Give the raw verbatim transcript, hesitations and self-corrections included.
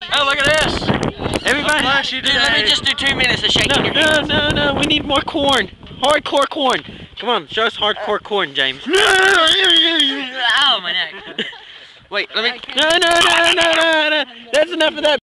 Oh, look at this. Everybody, Dude, let me just do two minutes of shaking no, your no, hands. no, no, we need more corn. Hardcore corn. Come on, show us hardcore corn, James. Ow, my neck. Wait, let me... No, no, no, no, no, no. That's enough of that.